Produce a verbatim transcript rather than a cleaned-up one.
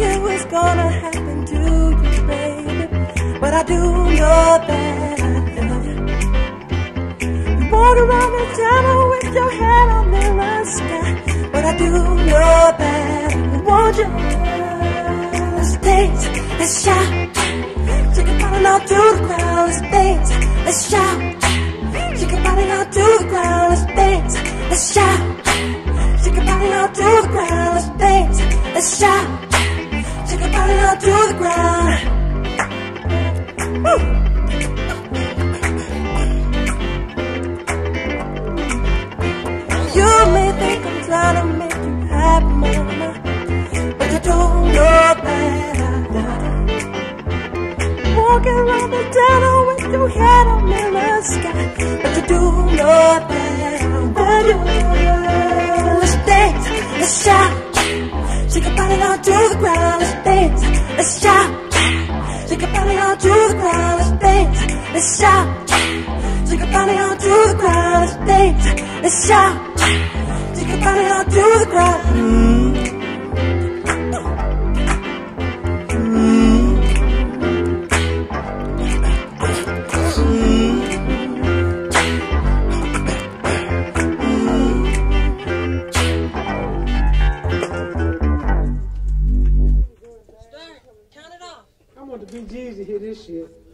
it was gonna happen to you, baby, but I do know that I love you. You walk around the town with your head on the sky, but I do know that I want you. Let's dance, let's shout, take a body out to the ground. Let's dance, let's shout, take a body out to the ground. Let's dance, let's shout, take a body out to the ground. Let's dance, let's shout, take a body out to the ground. Woo! You may think I'm trying to make you happy, mama, but you don't know that I love you. Walking around the town with your head up in the sky, but you do know that I want you. Let's dance, let's shout, shake your body down to the ground. Let's dance, let's shout, shake your body down to the ground. Let's dance, let's shout, shake your body down to the ground. Let's dance, let's shout, shake your body down to the ground. Mm. I want the B Gs to hear this shit.